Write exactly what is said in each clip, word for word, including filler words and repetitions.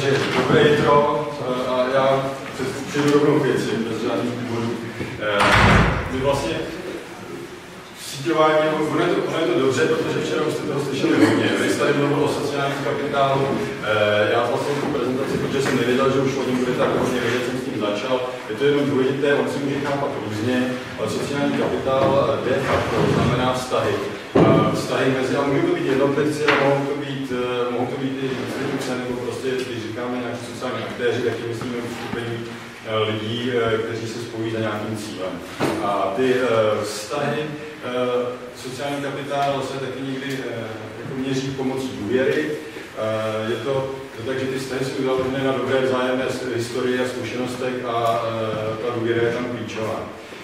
Takže dobré jitro a já přijdu rovnou k věci, bez žádných důvodů. My vlastně síťování, ono je, to, ono je to dobře, protože včera už jste toho slyšeli hodně. Vy jste tady mluvil o sociálním kapitálu. Já vlastně tu prezentaci, protože jsem nevěděl, že už o něm bude tak hodně vědět, jsem s tím začal. Je to jenom důležité, on si může chápat různě, ale sociální kapitál de facto znamená vztahy. Vztahy mezi, a můžou to být jednotlivci, ale mohou to být, mohou to být i instituce, nebo prostě, když říkáme nějaký sociální aktéři, tak je myslíme uskupení lidí, kteří se spojí za nějakým cílem. A ty vztahy, sociální kapitál se taky někdy jako měří pomocí důvěry. Je to, to tak, že ty vztahy jsou založené na dobré vzájemné historii a zkušenostech a ta důvěra je tam klíčová.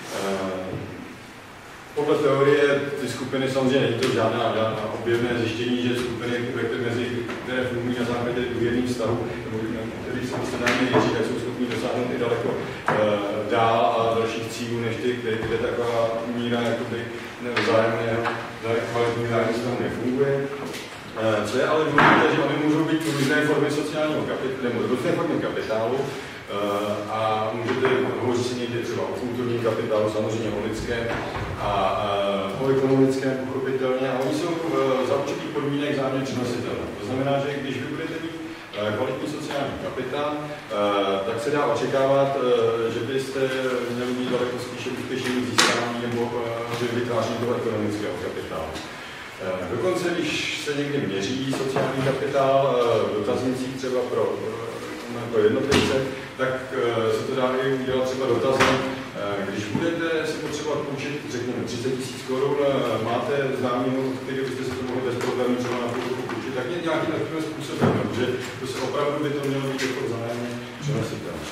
Podle teorie ty skupiny samozřejmě není to žádná, žádná objevné zjištění, že skupiny, mezi, které fungují na základě důvěrných vztahů, nebo které jsou standardně větší, tak jsou schopni dosáhnout i daleko e, dál a dalších cílů, než ty, kde, kde taková míra vzájemného, kvalitní vzájemného vztahu nefunguje. E, co je ale důležité, že oni můžou být různé formy sociálního kapitálu, nebo různé formy kapitálu, a můžete hovořit si někdy třeba o kulturním kapitálu, samozřejmě o lidském a o ekonomickém pochopitelně, a oni jsou za určitých podmínek vzájemně přenositelné. To znamená, že když vy budete mít kvalitní sociální kapitál, tak se dá očekávat, že byste měli mít daleko spíše úspěšení získání nebo vytváření toho ekonomického kapitálu. Dokonce, když se někdy měří sociální kapitál v dotaznicích třeba pro jako jednotlivce, tak se to dá i udělat třeba dotazem. Když budete si potřebovat půjčit, řekněme, třicet tisíc korun, máte známého, který byste se to mohli bez problémů třeba na půlku půjčit, tak je nějakým takovým způsobem, protože to se opravdu by to mělo být jako vzájemně přenositelné.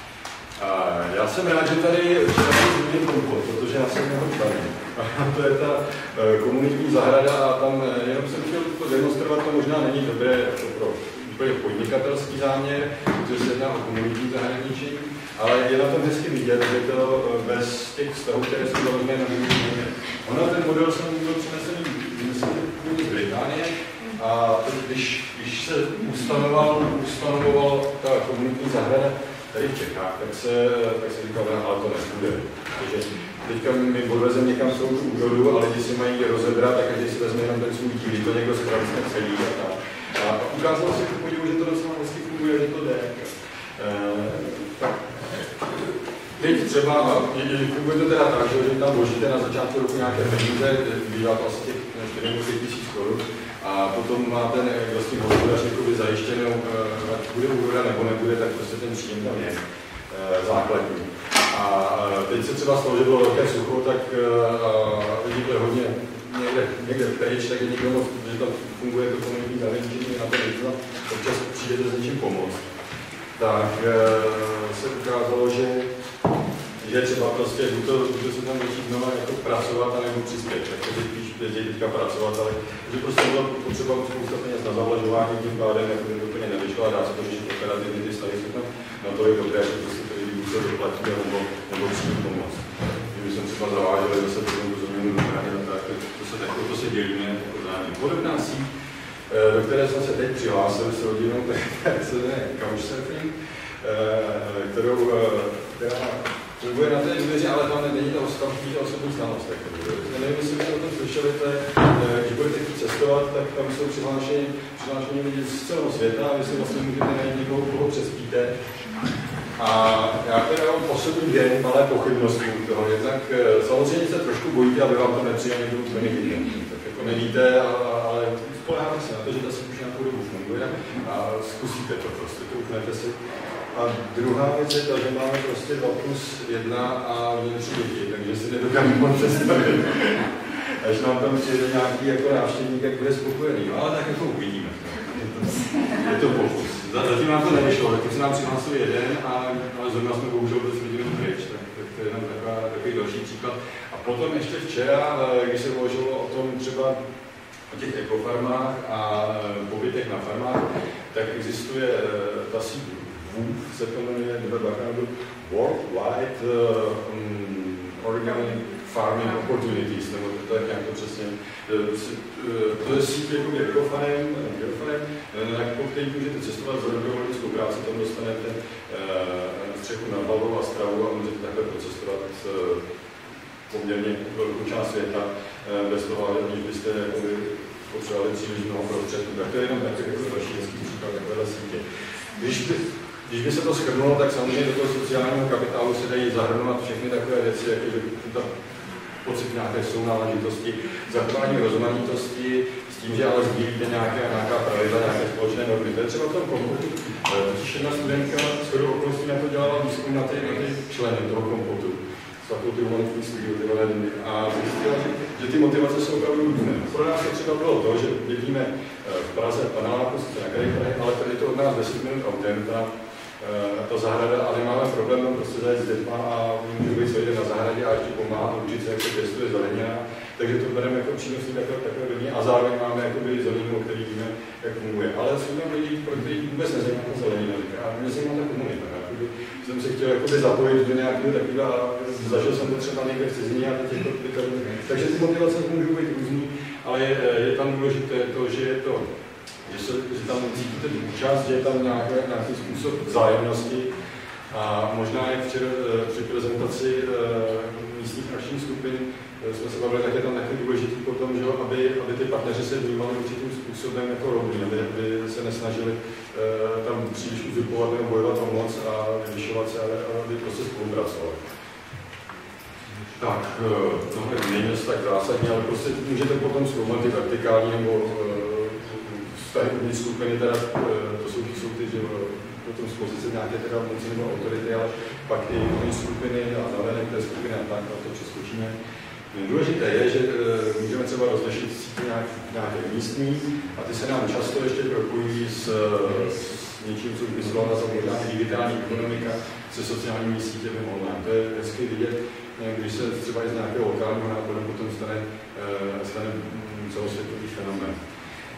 Já jsem rád, že tady zmíním kompot, protože já jsem jeho členem. To je ta komunitní zahrada a tam jenom jsem chtěl to demonstrovat, to možná není dobré jako pro úplně podnikatelský záměr, protože se jedná o komunitní zahradničení, ale je na tom hezky vidět, že to bez těch vztahů, které jsou založené na komunitní. Ono ten model jsem byl přinesený z Británie a když, když se ustanoval, ustanoval ta komunitní zahrada tady v Čechách, tak se, tak se říkal, ale to nepůjde. Takže teďka my odvezeme někam celou tu úrodu a lidi si mají rozebrat a každý si vezme jenom ten svůj díl, to někdo spraví celý a tak. A ukázalo se ku podivu, že to docela hezky funguje, že to jde. E, tak. Teď třeba, funguje to teda tak, že tam vložíte na začátku roku nějaké peníze, bývá to asi těch čtyři nebo pět tisíc korun, a potom máte vlastně hospodář zajištěnou, ať bude úroda nebo nebude, tak prostě ten příjem tam je základní. A teď se třeba stalo, že bylo velké sucho, tak lidi byli hodně někde, někde pryč, tak je někdo moc, že tam funguje to komunitní zahraničení na to věděla, občas přijdete s něčím pomoct. Tak se ukázalo, že že třeba prostě, buď to, buď se tam začít znova jako pracovat, anebo přispět, tak to spíš jezdí teďka pracovat, ale že prostě bylo potřeba spousta peněz na zavlažování, tím pádem jako to úplně nevyšlo a dá se to řešit operativně, ty stavy jsou tam natolik dobré, že prostě to lidi buď se doplatí, nebo, nebo přijít pomoct. Kdyby jsem třeba zavážel, že se potom tu změnu dohrání, tak to se, tak, to se dělíme jako zájem. Podobná síť, do které jsem se teď přihlásil s rodinou, tak se jmenuje Couchsurfing, kterou, která funguje na té důvěře, ale tam není ta osobní znalost. Nevím, jestli jste o tom slyšeli, když budete chtít cestovat, tak tam jsou přihlášení, přihlášení lidi z celého světa a vy si vlastně můžete najít někoho, koho přespíte. A já teda mám osobní dvě malé pochybnosti u toho. Jednak samozřejmě se trošku bojíte, aby vám to nepřijal někdo úplně jiný. Tak jako nevíte, ale spoléháte se na to, že ta si už nějakou dobu funguje a zkusíte to prostě, to upnete si. A druhá věc je ta, že máme prostě dva plus jedna a měli tři děti, takže si nedokážu moc představit. Až nám tam přijde nějaký jako návštěvník, jak bude spokojený. No, ale tak jako uvidíme. Je to, je to pokus. Zatím nám to nevyšlo, zatím se nám přihlásil jeden, a, ale zrovna jsme bohužel bez rodinou pryč, tak, tak to je jenom taková, takový další příklad. A potom ještě včera, když se hovořilo o tom třeba o těch ekofarmách a pobytech na farmách, tak existuje ta síť se to jmenuje Worldwide um, Organic farming opportunities, nebo to je nějak to přesně. To je síť jako Geofarem, na který můžete cestovat za dobrovolnickou práci, tam dostanete střechu nad hlavou a stravu a můžete takhle procestovat poměrně velkou část světa bez toho, aniž byste potřebovali příliš mnoho prostředků. Tak to je jenom takový jako další hezký příklad takovéhle sítě. Když by, když by se to shrnulo, tak samozřejmě do toho sociálního kapitálu se dají zahrnovat všechny takové věci, jako že ta pocit nějaké sounáležitosti, zachování rozmanitosti, s tím, že ale sdílíte nějaké, nějaká pravidla, nějaké společné normy. To je třeba v tom kompotu. Totiž jedna studentka shodou okolností na to dělala výzkum na ty, na ty členy toho kompotu. Z fakulty humanitních studií a zjistila, že, že ty motivace jsou opravdu různé. Pro nás to třeba bylo to, že bydlíme v Praze, paneláku, sice na kraji Prahy, ale tady to od nás deset minut autem, ta, ta zahrada, ale nemáme problém tam prostě zajít s dětma a můžu být co jde na zahradě a ještě pomáhat učit se, jak se pěstuje zelenina. Takže to bereme jako přínosný takové, takové lidi a zároveň máme jakoby zeleninu, o který víme, jak funguje. Ale jsou tam lidi, pro který vůbec nezajímá ta zelenina. A mě zajímá ta komunita. Jakoby, jsem se chtěl jakoby zapojit do nějakého takového a zažil jsem to třeba někde v cizině a teď to, teď to, takže ty motivace můžou být různý, ale je, je tam důležité to, že je to, že, se, že tam cítíte účast, že je tam nějaký, nějaký způsob vzájemnosti. A možná jak včera při prezentaci místních akčních skupin jsme se bavili, tak je tam taky důležitý potom, že, aby, aby ty partneři se vnímali určitým způsobem jako rovní, aby, aby se nesnažili uh, tam příliš uzurpovat nebo bojovat o moc a vyvyšovat se, ale aby prostě spolupracovali. Tak, no, není to tak zásadně, ale prostě můžete potom zkoumat ty vertikální nebo uh, vztahy uvnitř skupiny, teda uh, to jsou, jsou ty, že potom z pozice nějaké teda moci nebo autority, ale pak i uvnitř skupiny a zavedené té skupiny a tak, a to přeskočíme. Důležité je, že e, můžeme třeba rozlišit sítě nějak, nějaké místní a ty se nám často ještě propojí s, s něčím, co by se nazvat digitální ekonomika se sociálními sítěmi online. To je hezky vidět, když se třeba i z nějakého lokálního nápadu potom stane, e, stane celosvětový fenomén. E,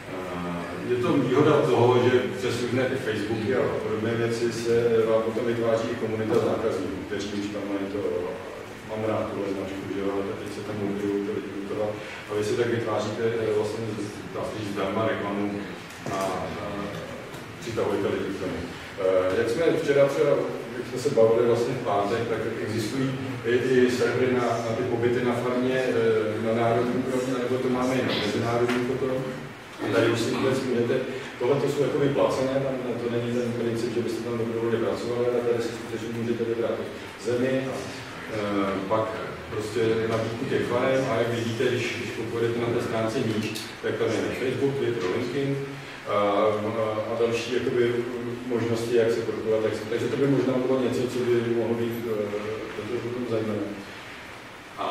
je to výhoda toho, že přes různé ty Facebooky a podobné věci se vám potom vytváří i komunita zákazníků, kteří už tam mají to mám rád tuhle značku, že jo, ale teď se tam mobilují to lidi utovat. A vy si tak vytváříte vlastně zdarma reklamu a, a přitahujete lidi k tomu. Uh, jak jsme včera, včera, jak jsme se bavili vlastně v pátek, tak existují i, i servery na, na ty pobyty na farmě, na národní úrovni, nebo to máme i na mezinárodní potom. Tady už si vůbec můžete, tohle to jsou jako vyplacené, tam to není ten princip, že byste tam dobrovolně pracovali, ale tady si skutečně můžete vybrat zemi a Uh, pak prostě nabídku těch farem a jak vidíte, když, když půjdete na té stránce níž, tak tam je Facebook, Twitter, LinkedIn a, a, a další jakoby, možnosti, jak se propojovat. Tak, takže to by možná bylo něco, co by mohlo být uh, potom zajímavé. A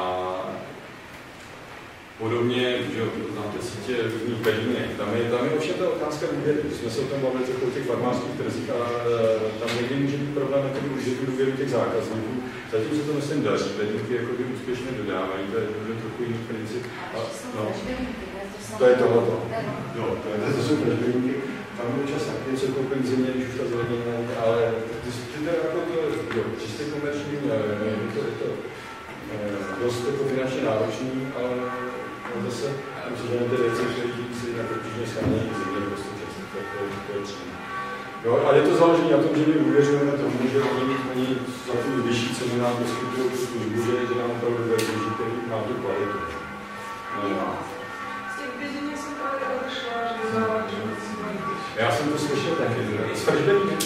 podobně, že znáte sítě různých penínek. Tam je, tam je ovšem ta otázka důvěry. Jsme se o tom bavili o těch farmářských trzích a tam někdy může být problém na tom, že tu důvěru těch zákazníků. Zatím se to myslím daří, bedínky jako by úspěšně dodávají, to je, to je trochu jiný princip. A, no, to je tohoto. Jo, to, je, to jsou bedínky. Tam byl čas taky něco koupit zimě, když už ta zelenina není, ale ty, ty to jako to, jo, čistě komerční, je to, je to dost jako finančně náročný, ale zase myslím, že ty věci, které si jako obtížně schánějí zimě, prostě často, tak to, to je třeba. Jo, a je to založené na tom, že my uvěřujeme tomu, že oni, oni za tu vyšší cenu nám poskytují tu službu, že, že nám opravdu věří, který má tu kvalitu. No. Z těch běžení jsem tady odešla, že vzala, že já jsem to slyšel taky, že? Z Fržbeník?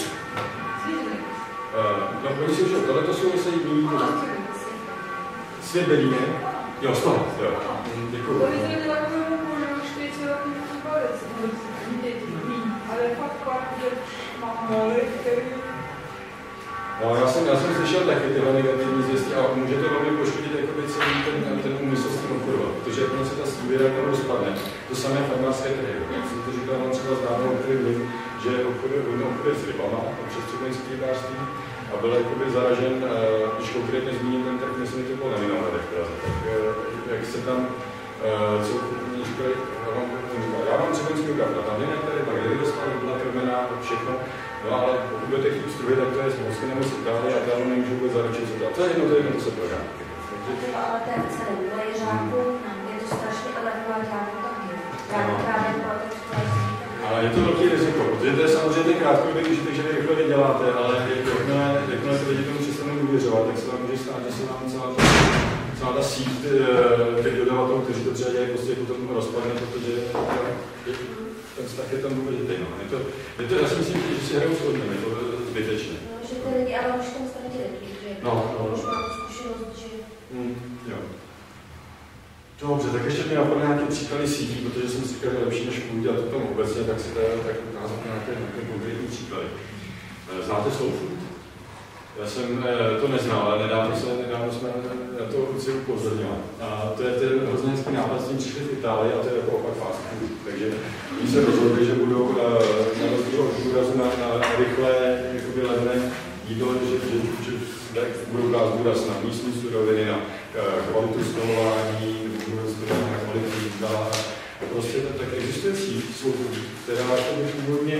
Uh, no, oni si už, tohle to jsou zase jiný. Svět Berlíně? Jo, z toho, jo. Děkuju. To viděli takovou už pětiletý fotbalec, ale fakt pak, že mám moly, který... No, já jsem, já jsem slyšel taky tyhle negativní zvěsti a může to velmi poškodit jakoby celý ten, ten úmysl s tím obchodovat, protože jak se ta důvěra tam rozpadne, to samé farmářské trhy. Jak jsem to říkal, mám třeba známou, který vím, že obchoduje, obchoduje s rybama a přes třebenský rybářství a byl jakoby zaražen, když konkrétně zmíním ten trh, myslím, že to bylo na Vinohradech v Praze, tak jak se tam, co mě říkali, já mám třebenského gavra, tam je některé, tak je dostala, byla krmená, všechno. No ale pokud budete chtít struhy, tak to je z Moskvy nebo z Itálie a tam nemůžu vůbec zaručit, co to. To je jedno, to je jedno, to se prodá. třeba ale té celé žáků, je to strašně elevová žáků taky. Právě právě ale je to velký riziko, protože to je samozřejmě ten krátkodobý, když takže vy rychle vyděláte, ale jakmile, jakmile se lidi tomu přestanou důvěřovat, tak se vám může stát, že se vám celá ta, celá ta síť těch dodavatelů, kteří to třeba dělají, prostě potom rozpadne, protože ten vztah je tam důležitý. No. Je to, je to, já si myslím, že si hrajou shodneme, je to zbytečné. No, že ty lidi, ale už tam ztratili, protože no, no. už mám zkušenost, že... Mm, jo. Dobře, tak ještě mi napadne nějaké příklady sítí, protože jsem si říkal, že lepší než půjde a to tam obecně, tak si teda tak ukázat nějaké, nějaké konkrétní příklady. Znáte Slow Food? Já jsem to neznal, ale nedávno, se, nedávno jsme na to si upozornili. A to je ten hrozně hezký nápad, s tím přišli v Itálii a to je jako opak fast food. Takže oni se rozhodli, že budou na rozdíl od důrazu na, na rychlé, jakoby levné jídlo, že, že, že, že budou dát důraz na místní suroviny, na kvalitu stolování, budou stolování na kvalitu jídla. A prostě tak existuje síť, která původně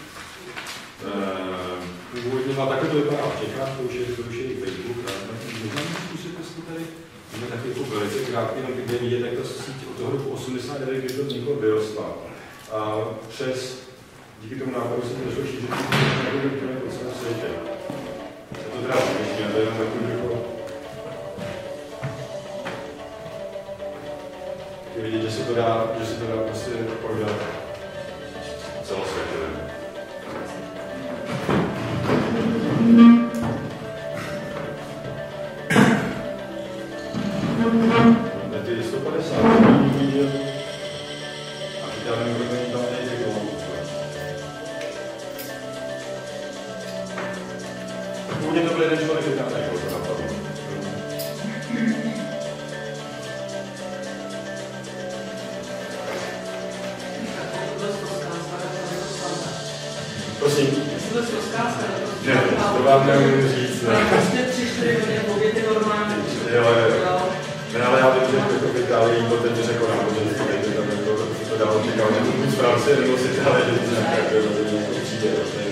původně má takhle to vypadá v Čechách, to už je, to už je i Facebook, a možná můžete tady, máme taky jako velice krátký, jenom kde vidět, jak ta síť od toho roku osmdesát devět, když to vzniklo, vyrostla. A přes, díky tomu nápadu se to došlo šířit úplně po celém světě. Je to teda směšně, to je jenom takový jako... Taky vidět, že se to dá, že se to dá prostě prodat celosvětově. Je to sto padesát lidí, a teď já nevím, kdo není tam nejde kolem. Původně to byl jeden člověk, který tam nejde, to napadlo. Prosím. Ne, to vám nemůžu říct. Vlastně tři, čtyři hodiny pověty normálně. Jo, jo. Ne, ale já vím, že jako v Itálii to teď řekl nám, že to nejde tam jako, to dalo čekal, že buď z Francie nebo z Itálie, že to nějaká jako přijde.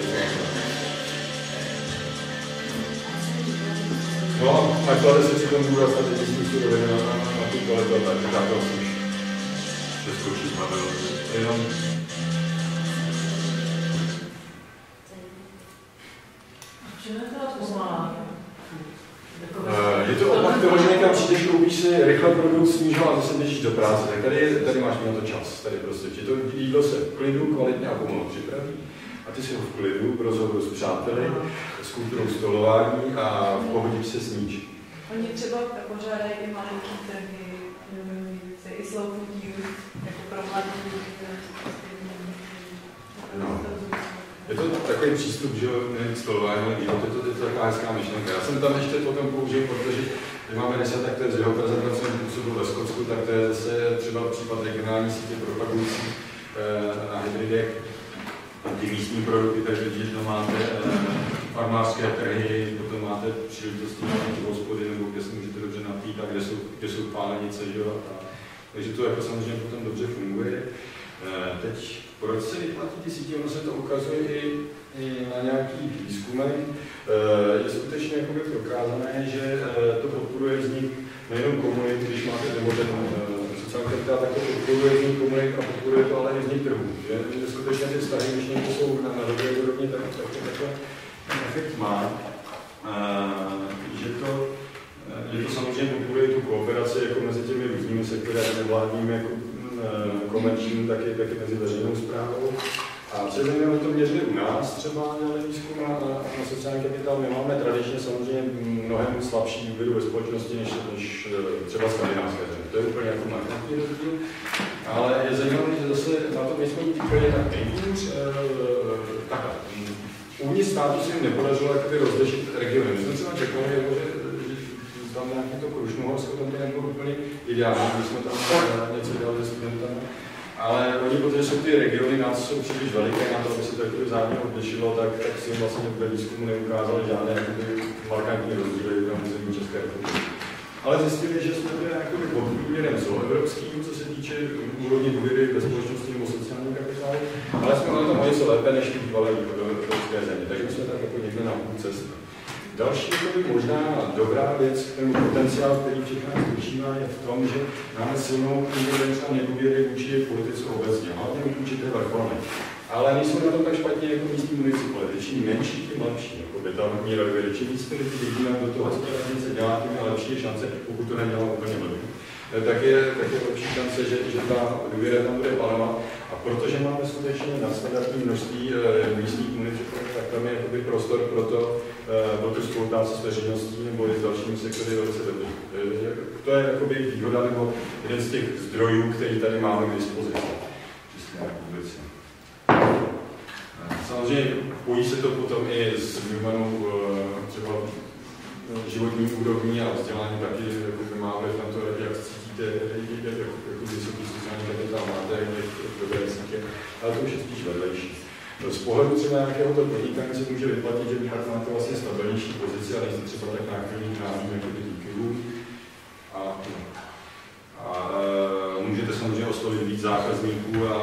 No a klade se při tom důraz na ty místní suroviny na, na, na tu kvalitu, takže tak to už přeskočit máme jenom. Je to opak toho, že někam přijdeš, koupíš si rychle produkt, snížil a zase běžíš do práce. Tak tady, tady máš na to čas. Tady prostě, že to jídlo se v klidu, kvalitně a pomalu připraví. A ty si ho v klidu, v rozhovoru s přáteli, s kulturou stolování a v pohodě se sníží. Oni třeba pořádají i malinký trhy, i slow foodí, jako pro mladí. No. Je to takový přístup, že nevím, stolování, ale to, to, to je taková hezká myšlenka. Já jsem tam ještě potom použil, protože my máme deset, tak to je z jeho prezentace, co byl ve Skotsku, tak to je zase třeba případ regionální sítě propagující eh, na hybridech ty místní produkty, takže když tam máte eh, farmářské trhy, potom máte příležitosti na hospody, nebo kde se můžete dobře napít, a kde jsou, kde jsou pálenice, že jo. A, takže to jako samozřejmě potom dobře funguje. Eh, teď proč se vyplatí ty sítě, ono se to ukazuje i, i na nějakých výzkumech. Je skutečně jakoby prokázané, že to podporuje vznik nejenom komunit, když máte nebo ten sociální kapitál, tak to podporuje vznik komunit a podporuje to ale i vznik trhů. Že, že skutečně ty vztahy, když někdo jsou na, na dobré úrovni, tak to takhle efekt má. Že to, že to samozřejmě podporuje tu kooperaci jako mezi těmi různými sektory, nevládními, jako komerčním, taky, taky mezi veřejnou správou. A třeba jsme to měřili u nás, třeba dělali výzkum na, na sociální kapitál. My máme tradičně samozřejmě mnohem slabší důvěru ve společnosti, než, než třeba skandinávské země. To je úplně jako markantní rozdíl. Ale je zajímavé, že zase na to my jsme úplně tak nejhůř. Takhle. Uvnitř státu se jim nepodařilo rozlišit regiony. My jsme třeba čekali, že tam nějaký to Krušnohorsko, tam to nebylo úplně ideální, když jsme tam něco dělali se studentami. Ale oni, protože jsou ty regiony nás jsou příliš veliké na to, aby se to jakoby vzájemně odlišilo, tak, tak si jim vlastně ve výzkumu neukázali žádné jakoby markantní rozdíly na území České republiky. Ale zjistili, že jsme byli jakoby pod průměrem celoevropským, co se týče úrovně důvěry ve společnosti nebo sociální kapitálu, ale jsme na tom něco lépe než ty bývalé východoevropské země, takže jsme tak jako někde na půl cesty. Další jakoby, možná dobrá věc, ten potenciál, který v Čechách spočívá, je v tom, že máme silnou nedůvěry vůči politice obecně, hlavně vůči té vrcholné. Ale nejsou na tom tak špatně jako místní municipality. Čím menší, tím lepší. Jako by ta míra důvěry. Čím víc lidí vidíme do toho, co ta radnice dělá, tím je lepší šance, pokud to nedělá úplně blbě. Tak je, tak je lepší šance, že, že ta důvěra tam bude panovat. A protože máme skutečně nadstandardní množství e, místních municipalít, tak tam je jakoby prostor pro to, e, pro tu spolupráci s veřejností nebo i s dalšími sektory velice dobrý. E, to je jakoby výhoda nebo jeden z těch zdrojů, který tady máme k dispozici. České republice. Samozřejmě pojí se to potom i s vyjmenou třeba životní úrovní a vzdělání taky má vliv na to, jak cítíte, jako vysoký sociální kapitál máte, jak dobré sítě, ale to už je spíš vedlejší. Z pohledu třeba nějakého to podnikání se může vyplatit, že pak máte vlastně stabilnější pozici a nejste třeba tak náchylný k národním jako díků. A, a můžete samozřejmě oslovit víc zákazníků a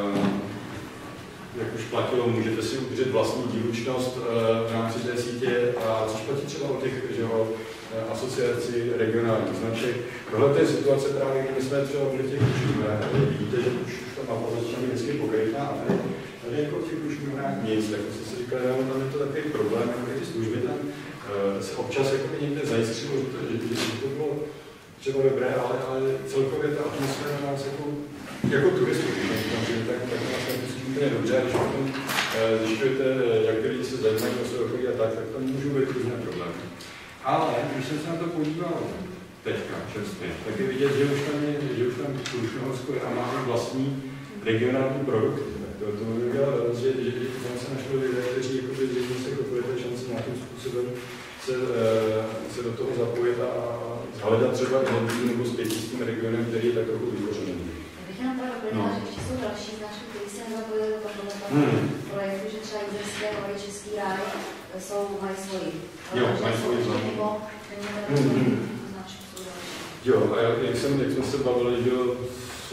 jak už platilo, můžete si udržet vlastní dílučnost v rámci té sítě, a což platí třeba o těch, že jo, asociaci regionálních značek. Tohle je situace právě, kdy jsme třeba v těch Krušnohorách, tady vidíte, že už ta mapa začíná vždycky pokrytá a tady, tady jako v těch Krušnohorách nic, tak jsem si říkal, že tam je to takový problém, jako ty služby tam se občas jako někde zajiskřilo, že, že, že to bylo třeba dobré, ale, ale celkově ta atmosféra nás jako, jako turistů, tak, tak nás nepustí úplně dobře, a když potom zjišťujete, jak ty lidi se zajímají o své okolí a tak, tak tam můžou být různé problémy. Ale když jsem se na to podíval teďka, čerstvě, tak je vidět, že už tam je, že už tam Krušnohorsko a má vlastní regionální produkt. To, to by udělal, že, že, že tam se našli lidé, kteří jakoby zřejmě se kopili té šance nějakým způsobem se, se do toho zapojit a hledat třeba identitu nebo zpětí s tím regionem, který je tak trochu vytvořený. Bych jenom teda doplnila, že ještě jsou další značky, kteří se nezapojili do tohoto hmm. projektu, že třeba Jizerské hory, Český ráj jsou, mají svoji. Jo, mají svoji nebo hmm. značku jsou další. Jo, a jak, jsem, jak jsme se bavili, že s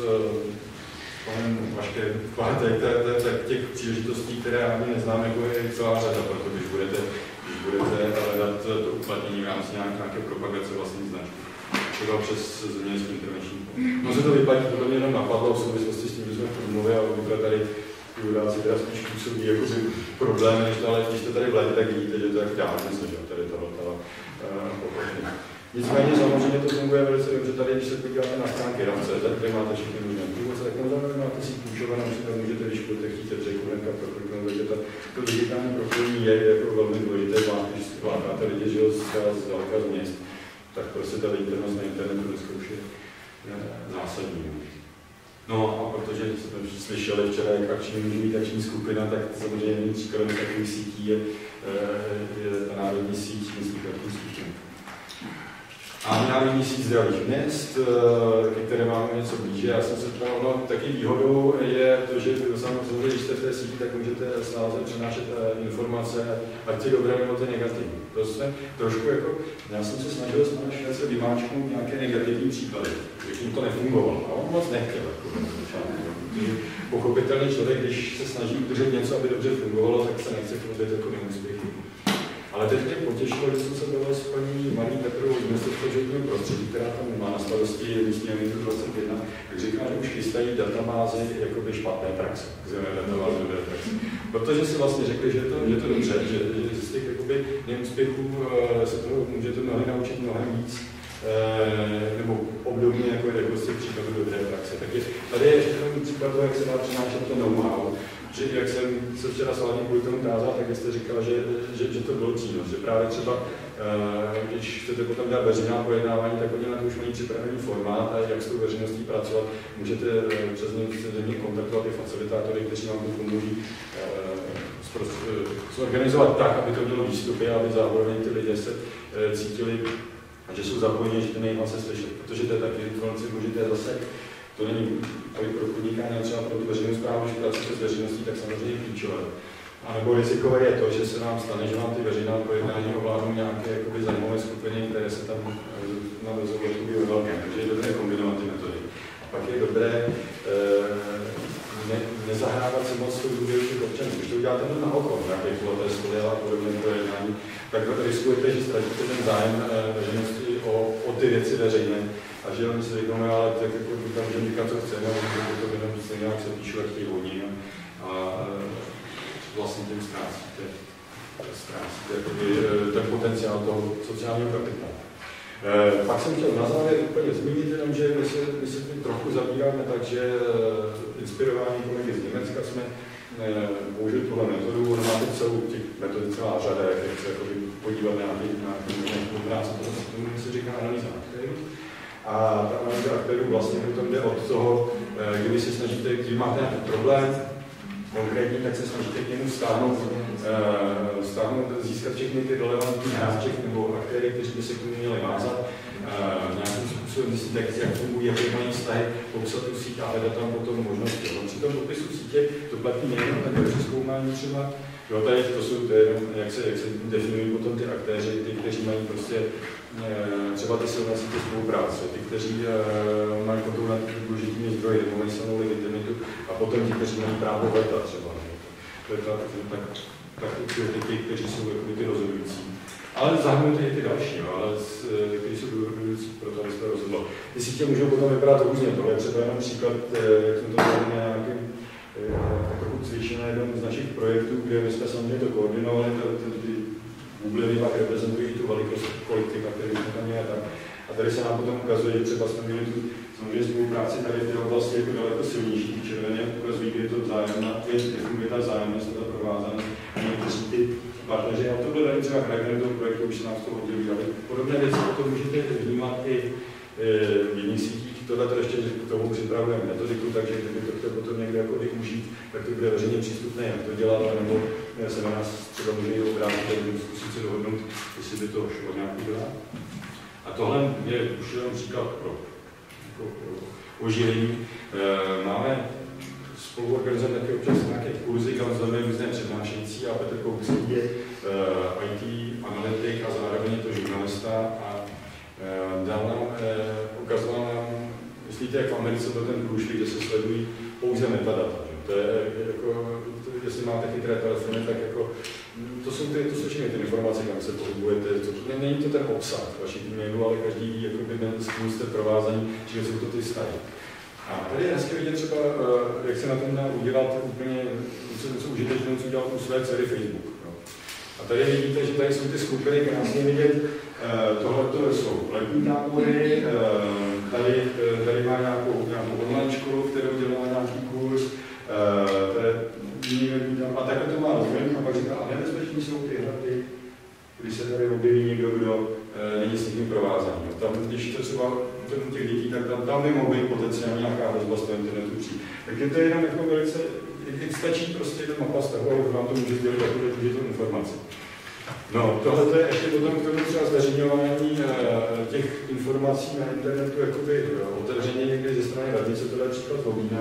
panem Vaškem, tak těch příležitostí, které ani neznáme, jako je celá řada, protože když budete, když budete hledat to uplatnění v rámci nějaké propagace vlastní značky. Třeba přes zemědělský intervenční. No se to vyplatí, to mě jenom napadlo v souvislosti s tím, že jsme v mluvě a obvykle tady ty vodáci teda spíš působí jako problémy, ale když jste tady v létě, tak vidíte, že to je tak dálně, že tady ta Vltava pochopení. Nicméně samozřejmě to funguje velice dobře tady, když se podíváte na stránky R A V tečka cé zet, kde máte všechny možné průvodce, tak tam máte si půjčované, například můžete, když budete chtít břeh Kurenka prokliknout, takže to digitální propojení je jako velmi důležité, když lákáte lidi, že z daleka z měst, tak prostě ta viditelnost na internetu dneska už je zásadní. No a protože jsme slyšeli včera, jak akční může být akční skupina, tak samozřejmě příkladem takových sítí je, je ta národní síť městských akčních skupin. A národní síť zdravých měst, ke které máme něco blíže. Já jsem se ptal, no taky výhodou je to, že samozřejmě, když jste v té síti, tak můžete snáze přenášet informace, ať je dobré nebo to je negativní. To jsme trošku jako, já jsem se snažil s panem Švédce vymáčknout nějaké negativní příklady, když jim to nefungovalo. A on moc nechtěl. Pochopitelně člověk, když se snaží udržet něco, aby dobře fungovalo, tak se nechce chlubit jako neúspěchy. Ale teď mě potěšilo, že jsem se bavil s paní Marí Petrovou z Ministerstva životního prostředí, která tam má na starosti místní agentu dvacet jedna, tak říká, že už chystají databázy jakoby špatné praxe, takzvané databázy dobré praxe. Protože si vlastně řekli, že to je to dobře, že, že z těch jakoby neúspěchů se toho můžete mnohdy naučit mnohem víc, nebo obdobně jako je prostě příkladu dobré praxe. Tak je, tady je ještě ten příklad toho, jak se dá přinášet to know-how. Že jak jsem se včera s Vladimírem kvůli tomu tázal, tak jste říkal, že, že, že to bylo přínos. Že právě třeba, když chcete potom dělat veřejná pojednávání, tak oni na to už mají připravený formát a jak s tou veřejností pracovat, můžete přes ně kontaktovat i facilitátory, kteří vám to pomůží zorganizovat tak, aby to bylo výstupy a aby zároveň ty lidé se cítili, že jsou zapojeni, že ten nejhlas se slyšet. Protože to je taky velmi důležité zase. To není tady pro podnikání, ale třeba pro tu veřejnou správu, když pracujete s veřejností, tak samozřejmě klíčové. A nebo rizikové je to, že se nám stane, že vám ty veřejná pojednání ovládnou nějaké jakoby, zajímavé skupiny, které se tam na rozhovoru ve velkém. Takže je dobré kombinovat ty metody. A pak je dobré e, ne, nezahrávat si moc tou důvěru těch občanů. Když to uděláte jenom na oko, nějaké kulaté stoly a podobné projednání, tak riskujete, že ztratíte ten zájem veřejnosti o, o ty věci veřejné. A že oni si řeknou, ale tak jako tam můžeme říkat, co chceme, a to jenom stejně, jak se píšu, jak chtějí hodí. A vlastně tím ztrácíte, ztrácíte ten potenciál toho sociálního kapitálu. E, pak jsem chtěl na závěr úplně zmínit jenom, že my se, my se tím trochu zabýváme, takže inspirování kolegy z Německa jsme e, použili tuhle metodu, ona má teď celou těch metod celá řada, jak se podívat na nějaký práce, tomu se říká analýza aktérů. A ta analýza aktérů vlastně potom jde od toho, kdy se snažíte, když máte nějaký problém, konkrétní, tak se snažíte k němu stáhnout, uh, stáhnout, získat všechny ty relevantní hráče nebo aktéry, kteří by se k tomu měli vázat. Uh, nějakým způsobem myslíte, jak fungují, jaké mají vztahy, popsat tu síť a hledat tam potom možnosti. No, při tom popisu sítě to platí nejenom takové přezkoumání třeba. Jo, tady to jsou, to je, jak, se, jak se definují potom ty aktéři, ty, kteří mají prostě uh, třeba ty silné sítě spolupráce, ty, kteří uh, mají potom na ty důležitými zdroji, nebo mají samou legitimitu, a potom ti, kteří mají právo veta třeba. To je tak, tak, tak ty, kteří jsou jako ty rozhodující. Ale zahrnuté i ty další, no, ale kteří jsou rozhodující pro to, aby se to rozhodlo. Ty sítě můžou potom vypadat různě. Tohle je třeba jenom příklad, jak jsem to dělal na nějakém trochu cvičené jednom z našich projektů, kde my jsme samozřejmě to koordinovali, ty Google pak reprezentují tu velikost kolektiva, který jsme tam měli. A tady se nám potom ukazuje, že třeba jsme měli tu samozřejmě spolupráci tady v té oblasti jako daleko silnější, ty červené ukazují, kde je to vzájemná, kde funguje ta vzájemnost, ta provázanost. A někteří ty partneři, a to bylo tady třeba charakterem toho projektu, už se nám z toho oddělí, ale podobné věci potom můžete vnímat i v jiných sítích. Tohle to ještě k tomu připravujeme metodiku, takže kdyby to chtěl potom někdo jako využít, tak to bude veřejně přístupné, jak to dělat, nebo se na nás třeba může jít obrátit, tak zkusit se dohodnout, jestli by to šlo nějaký dělat. A tohle je už jenom příklad pro, pro, pro oživení. E, máme spolu organizovat také občas nějaké kurzy, kam zveme různé přednášející a Petr Kousek je e, í té analytik a zároveň je to žurnalista a e, dal nám, e, ukazoval nám, myslíte, jak v Americe to ten průšvih, že se sledují pouze metadata. To je jako, to, jestli máte chytré telefony, tak jako, to jsou, ty, to jsou všechny ty informace, kam se pohybujete. To, není to ten obsah vašich e-mailů, ale každý ví, jako by s tím jste provázaní, že jsou to ty vztahy. A tady je hezky vidět třeba, jak se na tom dá udělat úplně něco, něco užitečného, co udělat u své dcery Facebook. No. A tady vidíte, že tady jsou ty skupiny krásně vidět. Tohle jsou letní tábory, tady, tady má nějakou, nějakou online školu, kterou dělá nějaký kurz. A takhle to má rozměr a pak říká, a nebezpeční jsou ty hraty, když se tady objeví někdo, kdo e, není s někým provázaný. No, tam, když to třeba u těch dětí, tak tam, tam by mohla být potenciálně nějaká hrozba z toho internetu přijít. Tak je to jenom jako velice, jak stačí prostě ten mapa z toho, že vám to může dělat takovou důležitou informaci. No, tohle je ještě potom k tomu třeba zveřejňování e, těch informací na internetu, jakoby otevřeně někdy ze strany rady, co to je příklad Vobína,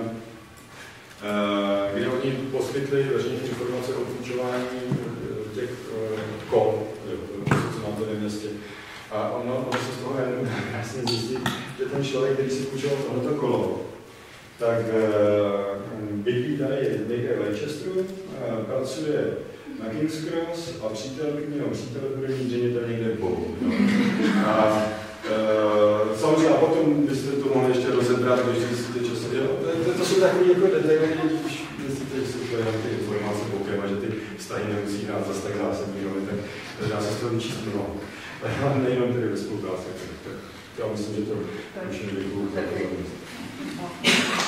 kde oni poskytli veřejné informace o půjčování těch kol, co mám tady v městě. A ono, ono se z toho jenom krásně zjistí, že ten člověk, který si půjčoval tohleto kolo, tak bydlí tady někde v Leicesteru, pracuje na King's Cross a přítel, nebo přítel bude mít ředitel někde v Bohu. A Uh, samozřejmě a potom byste to mohli ještě rozebrat, když zjistíte, co se dělá. To, to jsou takové jako detaily, když myslíte, že jsou to jenom ty informace bokem a že ty vztahy nemusí hrát zase tak zásadní, tak dá se z toho vyčíst mnoho. Ale nejenom tedy ve spolupráci. Tak já myslím, že to už je děkuju za pozornost.